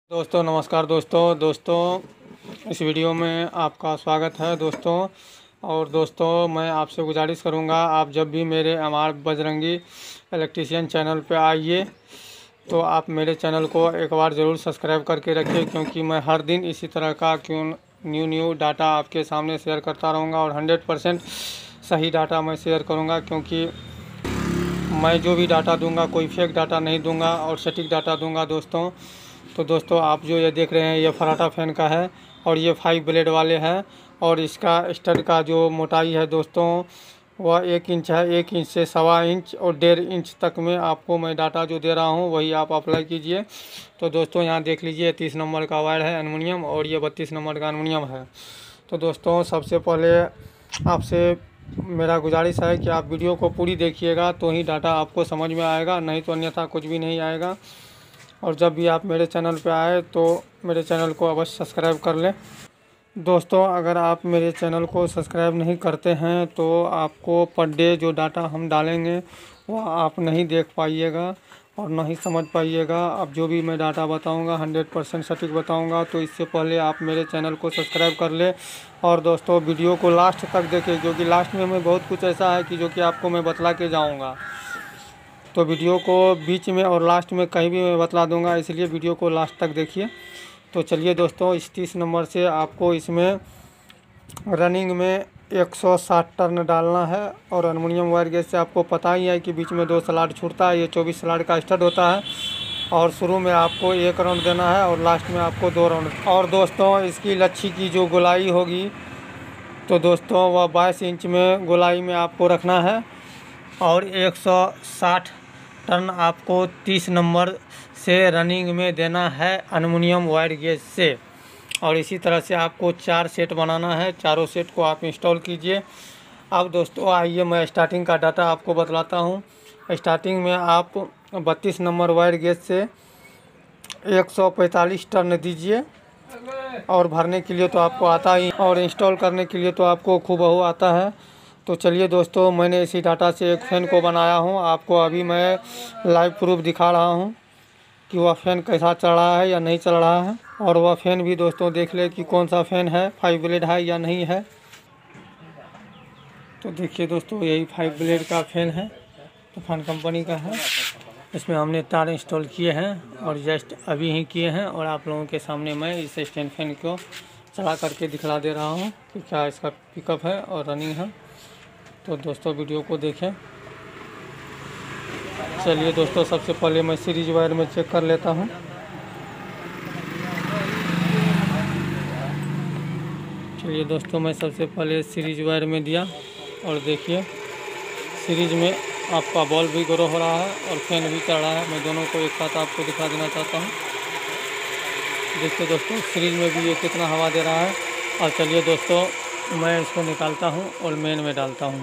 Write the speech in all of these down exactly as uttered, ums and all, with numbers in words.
दोस्तों नमस्कार दोस्तों दोस्तों इस वीडियो में आपका स्वागत है दोस्तों। और दोस्तों मैं आपसे गुजारिश करूंगा, आप जब भी मेरे हमारे बजरंगी इलेक्ट्रीशियन चैनल पे आइए तो आप मेरे चैनल को एक बार ज़रूर सब्सक्राइब करके रखिए, क्योंकि मैं हर दिन इसी तरह का क्यों न्यू न्यू डाटा आपके सामने शेयर करता रहूँगा और हंड्रेड परसेंट सही डाटा मैं शेयर करूँगा। क्योंकि मैं जो भी डाटा दूँगा कोई फेक डाटा नहीं दूँगा और सटीक डाटा दूँगा दोस्तों। तो दोस्तों आप जो ये देख रहे हैं ये फराटा फैन का है और ये फाइव ब्लेड वाले हैं और इसका स्टड का जो मोटाई है दोस्तों वह एक इंच है। एक इंच से सवा इंच और डेढ़ इंच तक में आपको मैं डाटा जो दे रहा हूँ वही आप अप्लाई कीजिए। तो दोस्तों यहाँ देख लीजिए तीस नंबर का वायर है एल्युमिनियम और ये बत्तीस नंबर का एल्युमिनियम है। तो दोस्तों सबसे पहले आपसे मेरा गुजारिश है कि आप वीडियो को पूरी देखिएगा तो ही डाटा आपको समझ में आएगा, नहीं तो अन्यथा कुछ भी नहीं आएगा। और जब भी आप मेरे चैनल पे आए तो मेरे चैनल को अवश्य सब्सक्राइब कर लें। दोस्तों अगर आप मेरे चैनल को सब्सक्राइब नहीं करते हैं तो आपको पर डे जो डाटा हम डालेंगे वह आप नहीं देख पाइएगा और नहीं समझ पाइएगा। अब जो भी मैं डाटा बताऊंगा हंड्रेड परसेंट सटीक बताऊंगा, तो इससे पहले आप मेरे चैनल को सब्सक्राइब कर लें। और दोस्तों वीडियो को लास्ट तक देखें, क्योंकि लास्ट में मैं बहुत कुछ ऐसा है कि जो कि आपको मैं बतला के जाऊँगा। तो वीडियो को बीच में और लास्ट में कहीं भी मैं बतला दूंगा, इसलिए वीडियो को लास्ट तक देखिए। तो चलिए दोस्तों इस तीस नंबर से आपको इसमें रनिंग में एक सौ साठ टर्न डालना है और एल्युमिनियम वायर गेज से आपको पता ही है कि बीच में दो स्लॉट छूटता है। ये चौबीस स्लॉट का स्टड होता है और शुरू में आपको एक राउंड देना है और लास्ट में आपको दो राउंड। और दोस्तों इसकी लच्छी की जो गोलाई होगी तो दोस्तों वह बाईस इंच में गोलाई में आपको रखना है और एक सौ साठ टर्न आपको तीस नंबर से रनिंग में देना है एल्युमिनियम वायर गेज से। और इसी तरह से आपको चार सेट बनाना है, चारों सेट को आप इंस्टॉल कीजिए। अब दोस्तों आइए मैं स्टार्टिंग का डाटा आपको बतलाता हूँ। स्टार्टिंग में आप बत्तीस नंबर वायर गेज से एक सौ पैंतालीस टर्न दीजिए और भरने के लिए तो आपको आता ही और इंस्टॉल करने के लिए तो आपको खूबहू आता है। तो चलिए दोस्तों मैंने इसी डाटा से एक फ़ैन को बनाया हूँ, आपको अभी मैं लाइव प्रूफ दिखा रहा हूँ कि वह फ़ैन कैसा चल रहा है या नहीं चल रहा है। और वह फ़ैन भी दोस्तों देख ले कि कौन सा फ़ैन है, फाइव ब्लेड है या नहीं है। तो देखिए दोस्तों यही फाइव ब्लेड का फ़ैन है, तूफान कंपनी का है। इसमें हमने तार इंस्टॉल किए हैं और जस्ट अभी ही किए हैं और आप लोगों के सामने मैं इस स्टैंड फ़ैन को चला करके दिखला दे रहा हूँ कि क्या इसका पिकअप है और रनिंग है। तो दोस्तों वीडियो को देखें। चलिए दोस्तों सबसे पहले मैं सीरीज वायर में चेक कर लेता हूं। चलिए दोस्तों मैं सबसे पहले सीरीज वायर में दिया और देखिए सीरीज में आपका बॉल भी ग्रो हो रहा है और फैन भी चल रहा है। मैं दोनों को एक साथ आपको दिखा देना चाहता हूं। देखिए दोस्तों सीरीज में भी ये कितना हवा दे रहा है। और चलिए दोस्तों मैं इसको निकालता हूं और मेन में डालता हूं।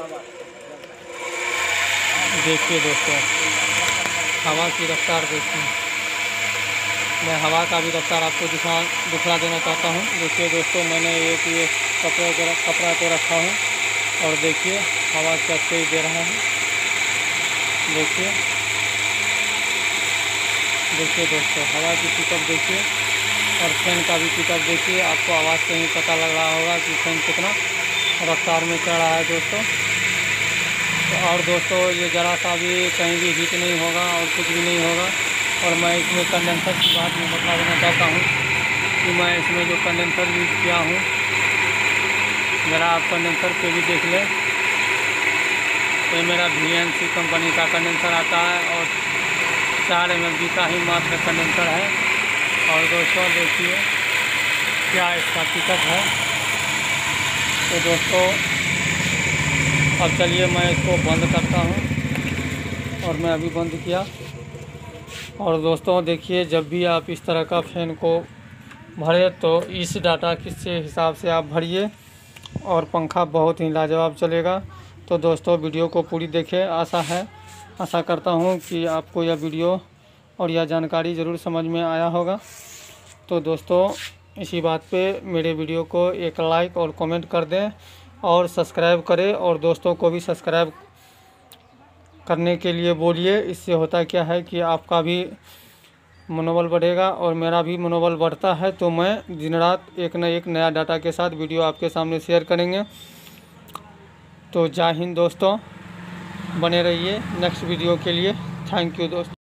देखिए दोस्तों हवा की रफ्तार देखिए, मैं हवा का भी रफ्तार आपको दिखा दिखला देना चाहता हूं। देखिए दोस्तों मैंने एक ये कपड़े को कपड़ा को रखा हूं और देखिए हवा क्या तेज दे रहा है। देखिए देखिए दोस्तों हवा की पिकअप देखिए और फैन का भी पिकअप देखिए। आपको आवाज़ से ही पता लग रहा होगा कि फैन कितना रफ्तार में चल रहा है दोस्तों। तो और दोस्तों ये ज़रा सा भी कहीं भी हीट नहीं होगा और कुछ भी नहीं होगा। और मैं इसमें कंडेंसर की बात में बता देना चाहता हूँ कि मैं इसमें जो कंडेंसर यूज़ किया हूँ, ज़रा आप कंडेंसर पे भी देख लें। ये मेरा वी एन सी कंपनी का कंडेंसर आता है और चार एम एम का ही मात्र कंडेंसर है। और दोस्तों देखिए क्या इसका पिकअप है। तो दोस्तों अब चलिए मैं इसको बंद करता हूं और मैं अभी बंद किया। और दोस्तों देखिए जब भी आप इस तरह का फ़ैन को भरे तो इस डाटा किससे हिसाब से आप भरिए और पंखा बहुत ही लाजवाब चलेगा। तो दोस्तों वीडियो को पूरी देखें। आशा है आशा करता हूं कि आपको यह वीडियो और यह जानकारी ज़रूर समझ में आया होगा। तो दोस्तों इसी बात पे मेरे वीडियो को एक लाइक और कमेंट कर दें और सब्सक्राइब करें और दोस्तों को भी सब्सक्राइब करने के लिए बोलिए। इससे होता क्या है कि आपका भी मनोबल बढ़ेगा और मेरा भी मनोबल बढ़ता है, तो मैं दिन रात एक न एक नया डाटा के साथ वीडियो आपके सामने शेयर करेंगे। तो जय हिंद दोस्तों, बने रहिए नेक्स्ट वीडियो के लिए। थैंक यू दोस्तों।